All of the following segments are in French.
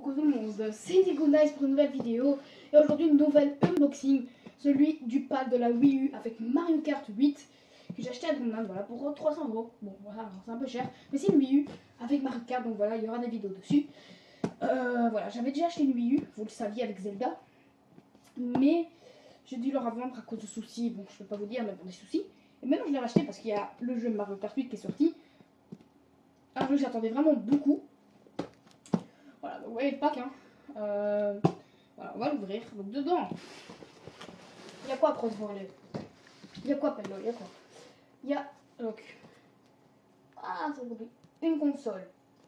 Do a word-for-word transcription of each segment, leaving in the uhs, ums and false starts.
Coucou tout le monde, c'est Nice pour une nouvelle vidéo. Et aujourd'hui une nouvelle unboxing, celui du pack de la Wii U avec Mario Kart huit que j'ai acheté à Drummond, voilà, pour trois cents euros. Bon voilà, c'est un peu cher, mais c'est une Wii U avec Mario Kart, donc voilà, il y aura des vidéos dessus. Euh, voilà, j'avais déjà acheté une Wii U, vous le saviez, avec Zelda. Mais j'ai dû le revendre à cause de soucis, bon je peux pas vous dire, mais pour des soucis. Et maintenant je l'ai racheté parce qu'il y a le jeu Mario Kart huit qui est sorti. Un jeu que j'attendais vraiment beaucoup. Voilà, donc vous voyez le pack, hein. Euh, voilà, on va l'ouvrir. Donc dedans, il y a quoi après ce volet? Il y a quoi, Pedro? Il y a quoi? Il y a donc ah, c'est compliqué. Une console.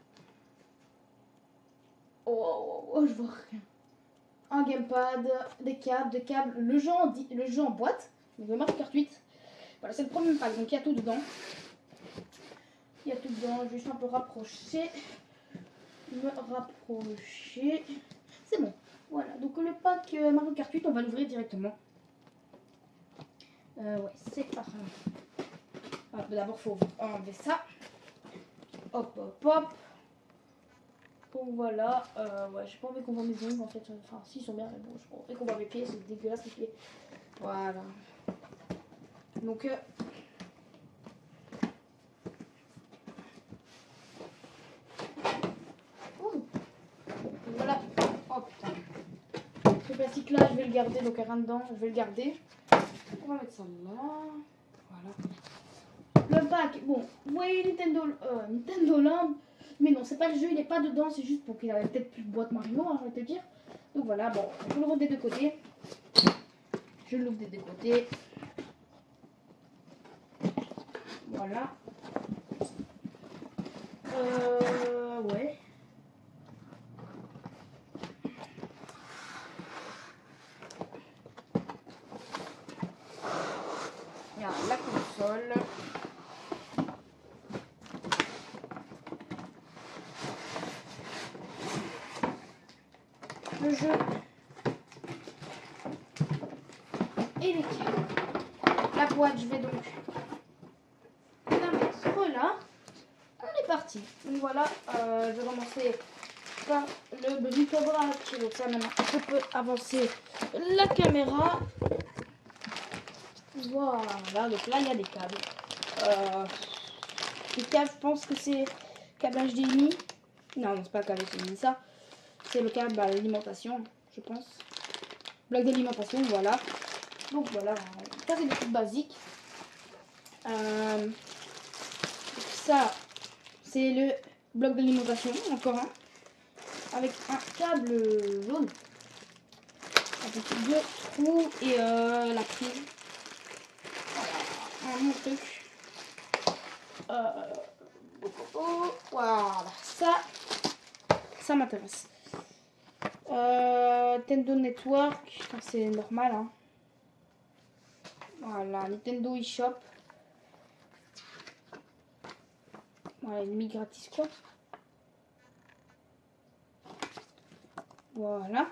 Oh, oh, oh, je vois rien. Un gamepad, des câbles, des câbles, le jeu en, le jeu en boîte, donc le Mario Kart huit. Voilà, c'est le premier pack, donc il y a tout dedans. Il y a tout dedans, je vais juste un peu rapprocher. Me rapprocher. C'est bon. Voilà, donc le pack euh, Mario Kart huit, on va l'ouvrir directement. Euh, ouais, c'est par là. Ah, d'abord, il faut enlever ça. Hop, hop, hop. Donc voilà. Euh, ouais, j'ai pas envie qu'on voit mes ongles en fait. Enfin, si, ils sont bien, mais bon, j'ai pas envie qu'on voit mes pieds, c'est dégueulasse les pieds. Voilà. Donc, euh, voilà. Oh putain. Ce plastique là, je vais le garder, donc rien dedans, je vais le garder. On va mettre ça là. Voilà. Le pack, bon, vous voyez Nintendo, euh, Nintendo Land, mais non, c'est pas le jeu, il est pas dedans, c'est juste pour qu'il avait peut-être plus de boîte Mario, hein, je vais te dire. Donc voilà, bon, je l'ouvre des deux côtés. Je l'ouvre des deux côtés. Voilà. Euh, ouais. Il y a la console. Le jeu. Et les câbles. La boîte, je vais donc la mettre là. On est parti. Donc voilà, euh, je vais commencer par le bric-à-brac. Donc ça, maintenant, je peux avancer la caméra. Voilà, donc là il y a des câbles. Euh, les câbles, je pense que c'est câble H D M I. Non, non c'est pas le câble H D M I, ça. C'est le câble à l'alimentation, je pense. Bloc d'alimentation, voilà. Donc voilà, ça c'est des trucs basiques. Euh, ça, c'est le bloc d'alimentation, encore un. Avec un câble jaune. Avec deux trous et euh, la prise. Un autre truc. Euh, oh, oh, oh, voilà, ça, ça m'intéresse. Euh, Nintendo Network, c'est normal. Hein. Voilà, Nintendo eShop. Voilà, ennemi gratis quoi. Voilà.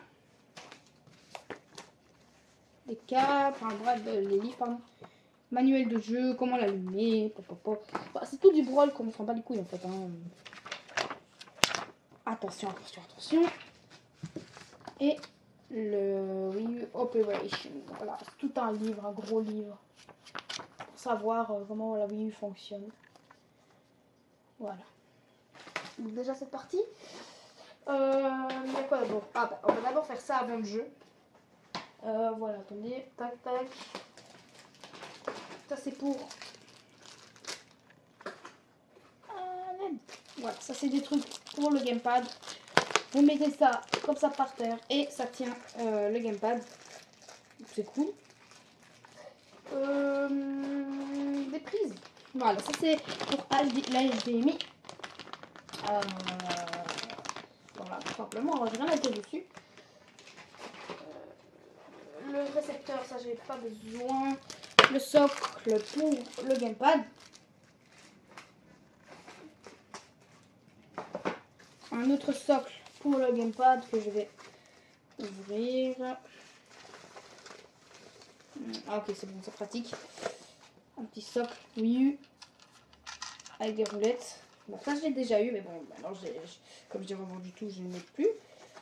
Des câbles, enfin bref, les livres, pardon. Manuel de jeu, comment l'allumer, bah, c'est tout du brol qu'on ne s'en bat les couilles en fait. Hein. Attention, attention, attention. Et le Wii U Operation. Voilà, c'est tout un livre, un gros livre. Pour savoir euh, comment la Wii U fonctionne. Voilà. Donc déjà cette partie. Euh, il y a quoi d'abord? Ah, bah, on va d'abord faire ça avant le jeu. Euh, voilà, attendez, tac, tac. Ça c'est pour euh, voilà, ça c'est des trucs pour le gamepad. Vous mettez ça comme ça par terre et ça tient euh, le gamepad. C'est cool. Euh, des prises. Voilà, ça c'est pour la H D M I. Euh, voilà, tout simplement, j'ai rien à dire dessus. Euh, le récepteur, ça j'ai pas besoin. Le socle pour le gamepad. Un autre socle pour le gamepad que je vais ouvrir. Ah ok, c'est bon, c'est pratique. Un petit socle Wii U avec des roulettes. Bon, ça je l'ai déjà eu, mais bon, maintenant, comme j'ai revendu tout, je ne l'ai plus.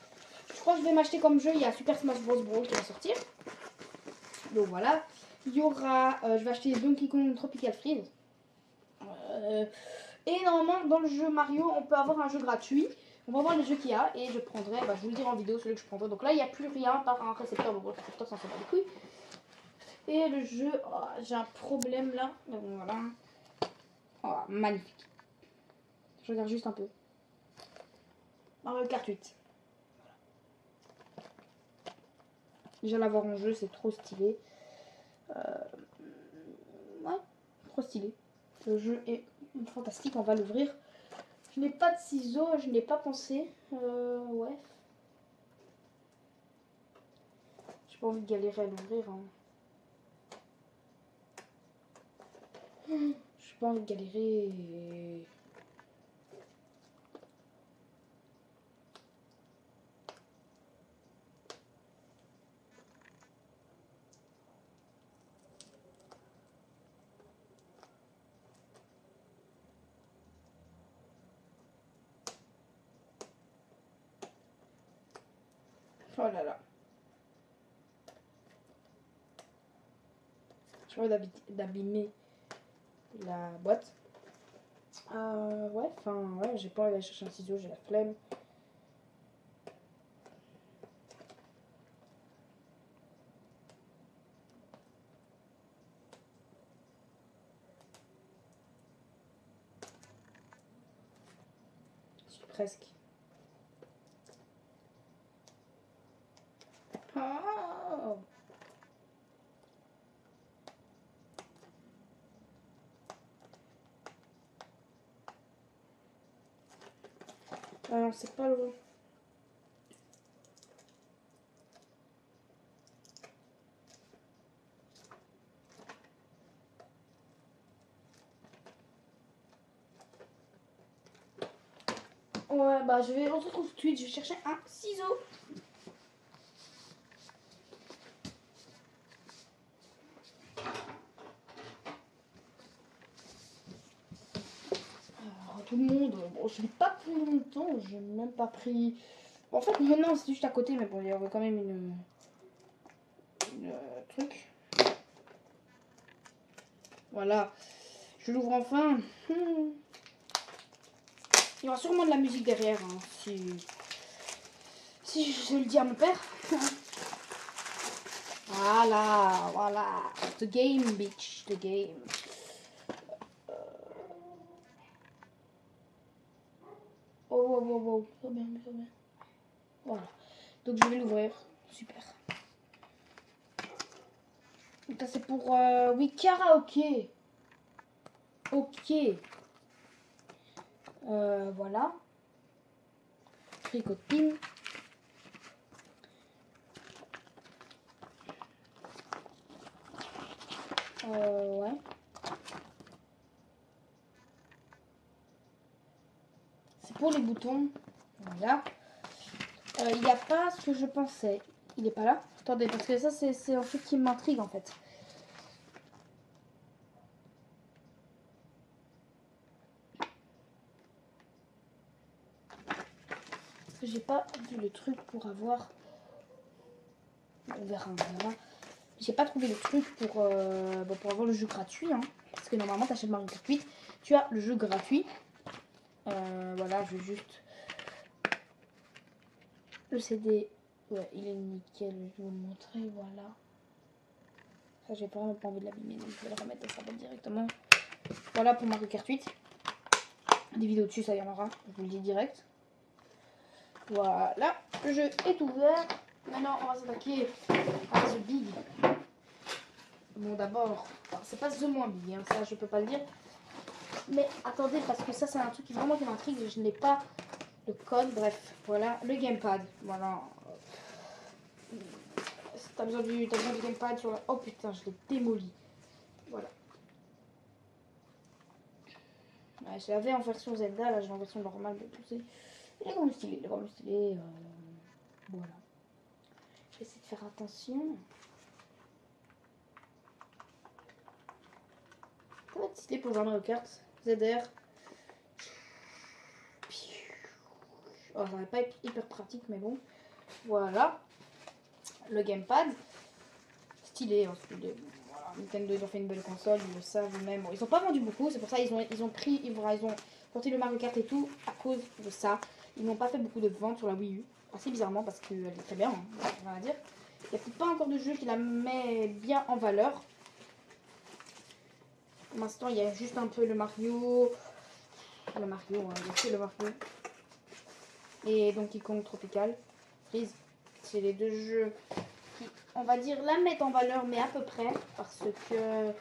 Je crois que je vais m'acheter comme jeu, il y a Super Smash Bros. Brawl qui va sortir. Donc voilà. Il y aura, euh, je vais acheter Donkey Kong Tropical Freeze. Euh, et normalement, dans le jeu Mario, on peut avoir un jeu gratuit. On va voir les jeux qu'il y a et je prendrai, bah, je vous le dirai en vidéo, celui que je prendrai. Donc là, il n'y a plus rien par un récepteur. Donc, le récepteur, ça s'en bat les couilles. Et le jeu, oh, j'ai un problème là. Donc voilà. Oh, magnifique. Je regarde juste un peu. Mario Kart huit. Déjà l'avoir en jeu, c'est trop stylé. Euh, ouais, trop stylé. Le jeu est fantastique, on va l'ouvrir. Je n'ai pas de ciseaux, je n'ai pas pensé. Euh, ouais. J'ai pas envie de galérer à l'ouvrir. Hein. J'ai pas envie de galérer. Oh là là. J'ai envie d'abîmer la boîte. Euh, ouais, enfin, ouais, j'ai pas envie d'aller chercher un ciseau, j'ai la flemme. Je suis presque. Oh! Ah non, c'est pas loin. Ouais, bah je vais, on se retrouve tout de suite, je vais chercher un ciseau. Alors, tout le monde, bon, je l'ai pas pris longtemps, j'ai même pas pris... En fait, maintenant c'est juste à côté, mais bon, il y avait quand même une... une euh, truc. Voilà, je l'ouvre enfin. Hmm. Il y aura sûrement de la musique derrière, hein, si... si je le dis à mon père. Voilà, voilà. The game, bitch, the game. Oh, oh, oh, oh, ça bien, ça bien. Voilà. Donc je vais l'ouvrir. Super. Donc ça c'est pour... Euh, oui, karaoké. Ok. Euh, voilà. Tricotine. Euh, ouais. C'est pour les boutons. Voilà. Euh, il n'y a pas ce que je pensais. Il n'est pas là. Attendez, parce que ça, c'est un truc qui m'intrigue en fait. J'ai pas vu le truc pour avoir... On verra, on verra. J'ai pas trouvé le truc pour, euh, bon, pour avoir le jeu gratuit. Hein. Parce que normalement, tu achètes Mario Kart huit. Tu as le jeu gratuit. Euh, voilà, je vais juste... Le C D, ouais, il est nickel. Je vais vous le montrer, voilà. Ça, j'ai vraiment pas envie de l'abîmer. Donc, je vais le remettre dans sa boîte directement. Voilà pour Mario Kart huit. Des vidéos dessus, ça y en aura. Je vous le dis direct. Voilà, le jeu est ouvert. Maintenant, on va s'attaquer à The Big. Bon, d'abord, c'est pas The moins big, hein, ça je peux pas le dire. Mais attendez, parce que ça, c'est un truc qui vraiment qui m'intrigue. Je n'ai pas le code. Bref, voilà, le gamepad. Voilà. T'as besoin, du, t'as besoin du gamepad sur la... Oh putain, je l'ai démoli. Voilà. Ouais, je l'avais en version Zelda, là j'ai en version normale. Mais tout c'est... Il est quand même stylé, il est quand même stylé. Euh... Voilà. Je vais essayer de faire attention. Ça va être stylé pour jouer à Mario Kart. Z R. Oh, ça va pas être hyper pratique, mais bon. Voilà. Le gamepad. Stylé, hein, stylé. Voilà. Nintendo, ils ont fait une belle console, ils le savent eux-mêmes. Bon, ils ont pas vendu beaucoup, c'est pour ça ils ont, ils ont pris, ils ont, ils ont sorti le Mario Kart et tout à cause de ça. Ils n'ont pas fait beaucoup de ventes sur la Wii U. Assez bizarrement parce qu'elle est très bien, hein, on va dire. Il n'y a peut-être pas encore de jeu qui la met bien en valeur. Pour l'instant, il y a juste un peu le Mario. Le Mario, hein, il y a que le Mario. Et Donkey Kong Tropical Freeze. C'est les deux jeux qui, on va dire, la mettent en valeur, mais à peu près. Parce que...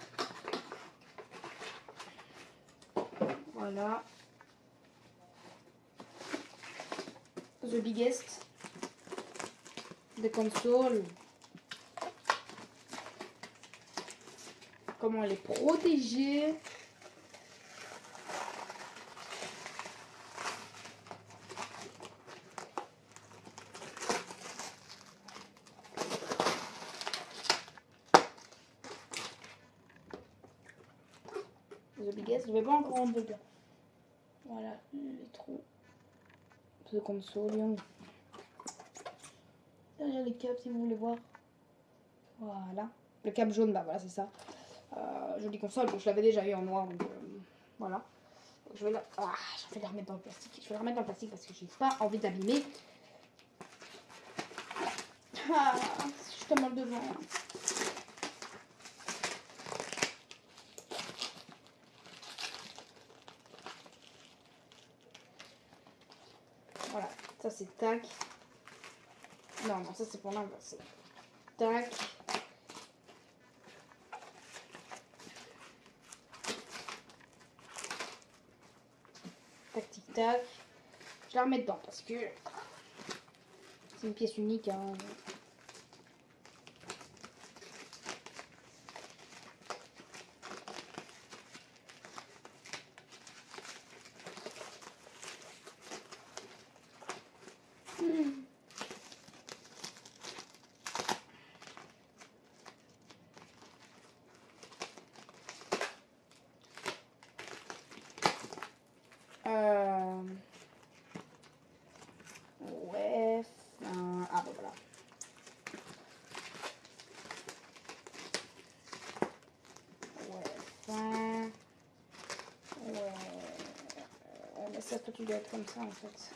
Voilà. The biggest. The console. Comment les protéger. The biggest, je vais pas encore en bug. Voilà les trous. The console. Derrière les câbles si vous voulez voir. Voilà. Le câble jaune, bah voilà c'est ça. Euh, jolie console, bon, je l'avais déjà eu en noir donc euh, voilà. Donc, je vais la... Ah, je vais la remettre dans le plastique. Je vais la remettre dans le plastique parce que j'ai pas envie d'abîmer. Ah, je suis tellement devant. Voilà, ça c'est tac. Non, non, ça c'est pour l'inverser. Tac. Tac, tic, tac. Je la remets dedans parce que c'est une pièce unique. Hein. Hmm. Euh... Ouais. Enfin... Ah bah voilà. Ouais. Enfin... Ouais. Mais ça, toi, tu dois être comme ça en fait.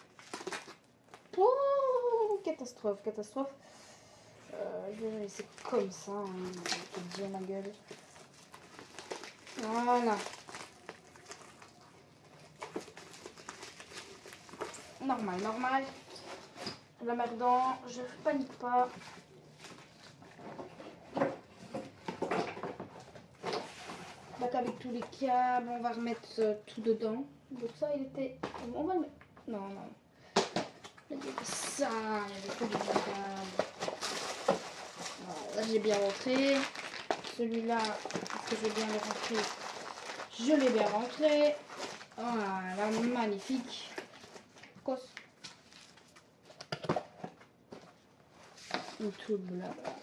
Oh, catastrophe, catastrophe. Euh, je vais le laisser comme ça. Hein. Je vais te dire ma gueule. Voilà. Normal, normal. La merdant, je panique pas. Donc avec tous les câbles, on va remettre euh, tout dedans. Donc ça, il était... On va le mettre... Non, non. Il y avait ça, il y avait tout dedans. Voilà, là, j'ai bien rentré. Celui-là, est-ce que j'ai bien le rentré? Je l'ai bien rentré. Voilà, magnifique. Cos. Une tout blabla.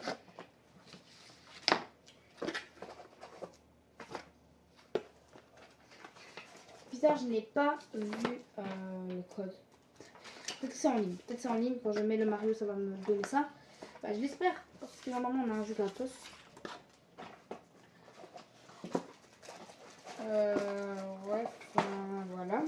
Bizarre, je n'ai pas vu euh, le code. Peut-être que c'est en ligne. Peut-être que c'est en ligne. Quand je mets le Mario, ça va me donner ça. Bah, je l'espère. Parce que normalement, on a un jeu gratos. Euh, ouais, enfin, voilà.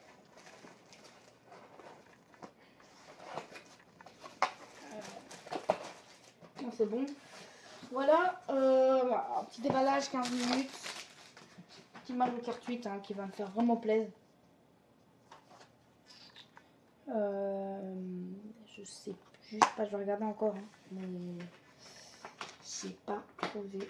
Euh, non, c'est bon. Voilà, euh, voilà, un petit déballage, quinze minutes. Petit Mario Kart huit hein, qui va me faire vraiment plaisir. Euh, je sais juste pas, je vais regarder encore. Hein, mais j'ai pas trouvé.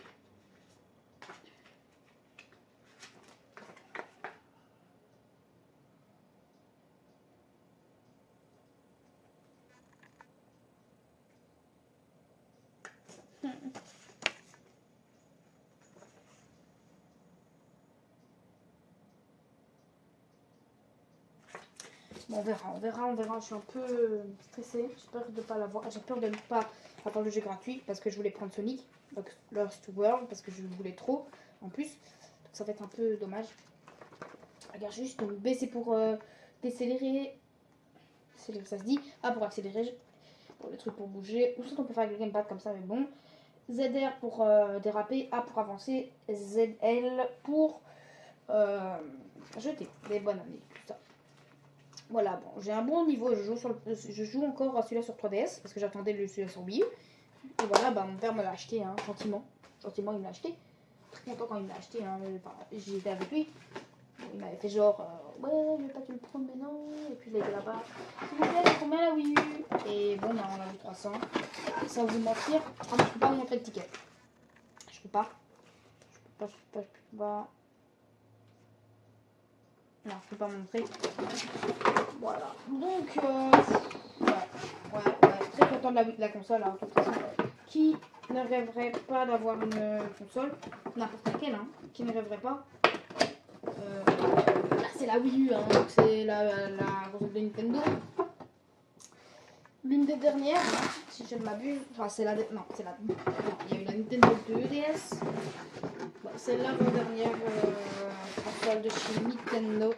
Bon, on verra, on verra, on verra. Je suis un peu stressée. J'ai peur de pas l'avoir. J'ai peur de ne pas avoir le jeu gratuit parce que je voulais prendre Sonic, donc Lost World, parce que je voulais trop en plus. Donc ça va être un peu dommage. Regarde juste, donc baisser pour euh, décélérer. C'est ça se dit. Ah, pour accélérer. pour les trucs pour bouger. Ou sinon on peut faire avec le gamepad comme ça, mais bon. Z R pour euh, déraper, A pour avancer, Z L pour euh, jeter des bananes, tout ça. Voilà, bon, j'ai un bon niveau, je joue, sur le, je joue encore à celui-là sur trois D S, parce que j'attendais le celui-là sur Wii U. Et voilà, bah, mon père me l'a acheté, hein, gentiment. Gentiment, il me l'a acheté. Très content quand il me l'a acheté, hein, enfin, j'étais avec lui. Il m'avait fait genre, euh, ouais, je vais pas te le prendre maintenant. Et puis il était là-bas, s'il vous plaît, c'est combien la Wii U? Et bon, bah, on a eu trois cents. Sans vous mentir, ah, je peux pas vous montrer le ticket. Je peux pas. Je peux pas, je peux pas, je peux pas. Non, je peux pas montrer. Voilà. Donc, euh, ouais, ouais, ouais. Très content de la, de la console, hein, de toute façon. Qui ne rêverait pas d'avoir une console, n'importe laquelle, hein, qui ne rêverait pas. Euh, là, c'est la Wii U, hein, donc c'est la, la console de Nintendo. L'une des dernières, hein, si je ne m'abuse. Enfin, c'est la. Non, c'est la. Non, il y a eu la Nintendo deux D S. Bon, c'est l'avant-dernière euh, console de chez Nintendo.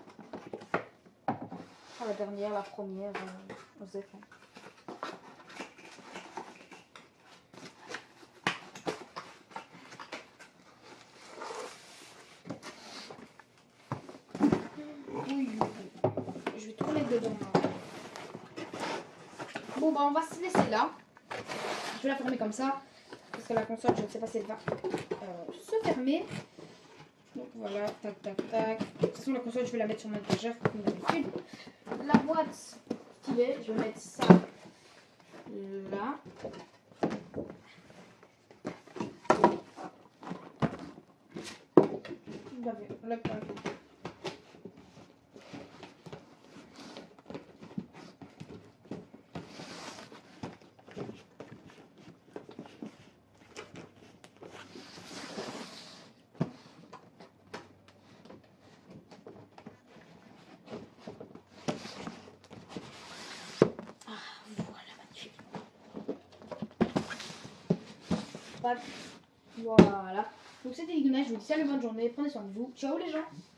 Enfin, la dernière, la première, euh, aux écrans. Oui, je vais tourner dedans. Bon, bah, on va se laisser là. Je vais la fermer comme ça. Parce que la console, je ne sais pas si elle va euh, se fermer. Donc voilà, tac, tac, tac. De toute façon, la console, je vais la mettre sur mon étagère comme d'habitude. La boîte stylée, je vais mettre ça là. Vous avez le pain. Voilà. Donc c'était Igna, je vous dis salut, bonne journée, prenez soin de vous. Ciao les gens.